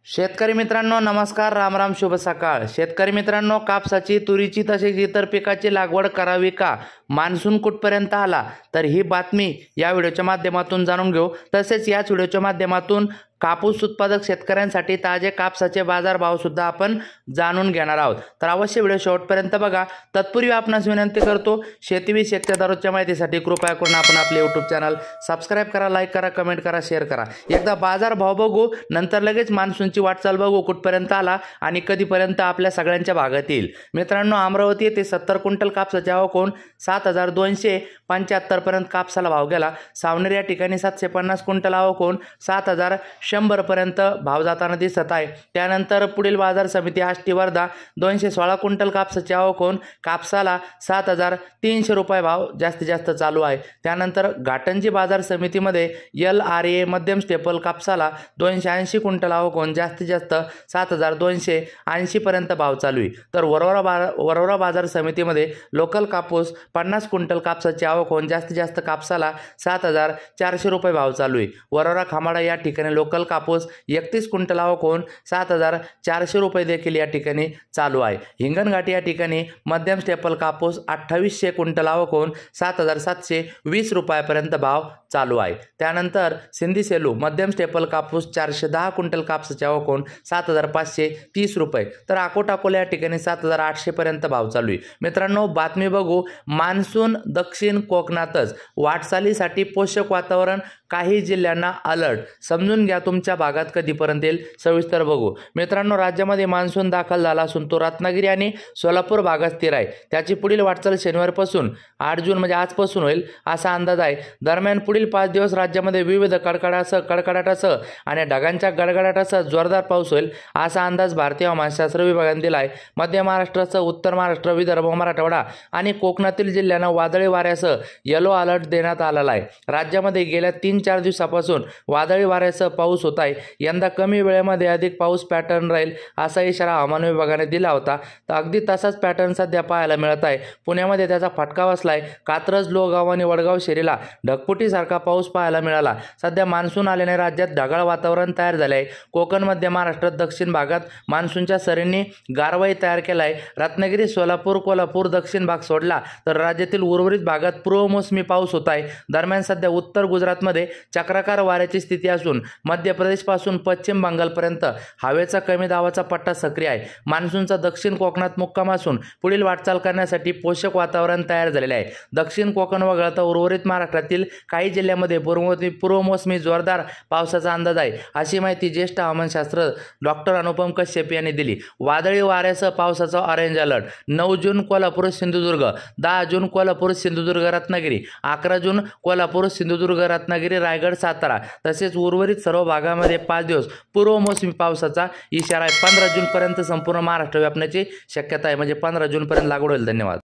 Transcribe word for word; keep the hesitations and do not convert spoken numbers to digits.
शेतकरी मित्रांनो नमस्कार, राम राम, शुभ सकाळ। शेतकरी मित्रांनो, कापसाची, तुरीची तसेच इतर पिकाची लागवड करावी का? मान्सून कुठपर्यंत आला? तर ही बातमी या व्हिडिओच्या माध्यमातून जाणून घेऊ। तसेच याच व्हिडिओच्या माध्यमातून कापूस उत्पादक शेतकऱ्यांसाठी ताजे कापसाचे बाजारभाव सुद्धा आपण जाणून घेणार आहोत। तर अवश्य व्हिडिओ शेवटपर्यंत बघा। तत्पूर्वी आपणास विनंती करतो, शेतीविषयक दररोजच्या माहितीसाठी कृपया करून आपण आपले यूट्यूब चॅनल सबस्क्राइब करा, लाईक करा, कमेंट करा, शेअर करा। एकदा बाजारभाव बघू, नंतर लगेच मान्सूनची वाटचाल बघू, कुठपर्यंत आला आणि कधीपर्यंत आपल्या सगळ्यांच्या भागात येईल। मित्रांनो, अमरावती येथे सत्तर क्विंटल कापसाची आवक होऊन सात हजार दोनशे पंच्याहत्तर पर्यंत कापसाला भाव गेला। सावनेर या ठिकाणी सातशे पन्नास क्विंटल आवक होऊन सात हजार शंभर पर्यंत भाव जाताना दिसत आहे। त्यानंतर पुढील बाजार समिती आष्टी वर्धा दोनशे सोळा क्विंटल कापसाची आवक होऊन कापसाला सात हजार तीनशे रुपये भाव जास्तीत जास्त चालू आहे। त्यानंतर घाटंजी बाजार समितीमध्ये एल आर ए मध्यम स्टेपल कापसाला दोनशे ऐंशी क्विंटल आवक होऊन जास्तीत जास्त सात हजार दोनशे ऐंशी पर्यंत भाव चालू आहे। तर वरोरा बा वरोरा बाजार समितीमध्ये लोकल कापूस पन्नास क्विंटल कापसाची आवक होऊन जास्तीत जास्त कापसाला सात हजार चारशे रुपये भाव चालू आहे। वरोरा खामाडा या ठिकाणी लोकल कापूस एकतीस क्विंटल आवक होऊन सात हजार चारशे रुपये देखील या ठिकाणी चालू आहे। हिंगणघाट या ठिकाणी मध्यम स्टेपल कापूस अठ्ठावीसशे क्विंटल आवक होऊन सात हजार सातशे वीस रुपयापर्यंत भाव चालू आहे। त्यानंतर सिंधी सेलू मध्यम स्टेपल कापूस चारशे दहा क्विंटल कापसाची आवक होऊन सात हजार पाचशे तीस रुपये, तर अकोट अकोला या ठिकाणी सात हजार आठशे पर्यंत भाव चालू आहे। मित्रांनो, बातमी बघू। मान्सून दक्षिण कोकणातच, वाटचालीसाठी पोषक वातावरण, काही जिल्ह्यांना अलर्ट। समजून घ्या तुमच्या भागात कधीपर्यंत येईल, सविस्तर बघू। मित्रांनो, राज्यामध्ये मान्सून दाखल झाला असून तो रत्नागिरी आणि सोलापूर भागात स्थिर आहे। त्याची पुढील वाटचाल शनिवारपासून आठ जून म्हणजे आजपासून होईल असा अंदाज आहे। दरम्यान पुढील पाच दिवस राज्यामध्ये विविध कडकडासह कडकडाटासह आणि ढगांच्या गडगडाटासह जोरदार पाऊस होईल असा अंदाज भारतीय हवामानशास्त्र विभागाने दिला आहे। मध्य महाराष्ट्रासह उत्तर महाराष्ट्र, विदर्भ, मराठवाडा आणि कोकणातील जिल्ह्यांना वादळी वाऱ्यासह येलो अलर्ट देण्यात आलेला आहे। राज्यामध्ये गेल्या तीन चार दिवसापासून वादळी वाऱ्यासह पाऊस होत आहे। यंदा कमी वेळेमध्ये अधिक पाऊस पॅटर्न राहील असा इशारा हवामान विभागाने दिला होता। तर अगदी तसाच पॅटर्न सध्या पाहायला मिळत आहे। पुण्यामध्ये त्याचा फटका बसलाय। कात्रज, लोहगाव आणि वडगाव शहरीला ढगफुटीसारखा पाऊस पाहायला मिळाला। सध्या मान्सून आल्याने राज्यात ढगाळ वातावरण तयार झाले आहे। कोकण, मध्य महाराष्ट्रात दक्षिण भागात मान्सूनच्या सरींनी गारवाई तयार केला आहे। रत्नागिरी, सोलापूर, कोल्हापूर दक्षिण भाग सोडला तर राज्यातील उर्वरित भागात पूर्वमोसमी पाऊस होत आहे। दरम्यान सध्या उत्तर गुजरातमध्ये चक्राकार वाऱ्याची स्थिती असून मध्य प्रदेश पासून पश्चिम बंगालपर्यंत हवेचा कमी दाबाचा पट्टा सक्रिय आहे। मान्सूनचा दक्षिण कोकणात मुक्काम असून पुढील वाटचाल करण्यासाठी पोषक वातावरण तयार झालेले आहे। दक्षिण कोकण वगळता उर्वरित महाराष्ट्रातील काही जिल्ह्यांमध्ये पूर्वमोसमी जोरदार पावसाचा अंदाज आहे, अशी माहिती ज्येष्ठ हवामानशास्त्र डॉक्टर अनुपम कश्यप यांनी दिली। वादळी वाऱ्यासह पावसाचा ऑरेंज अलर्ट। नऊ जून कोल्हापूर, सिंधुदुर्ग, दहा जून कोल्हापूर, सिंधुदुर्ग, रत्नागिरी, अकरा जून कोल्हापूर, सिंधुदुर्ग, रत्नागिरी, रायगड, सातारा तसेच उर्वरित सर्व भागामध्ये पाच दिवस पूर्वमोसमी पावसाचा इशारा आहे। पंधरा जून पर्यंत संपूर्ण महाराष्ट्र व्यापण्याची शक्यता आहे, म्हणजे पंधरा जून पर्यंत लागवड होईल। धन्यवाद।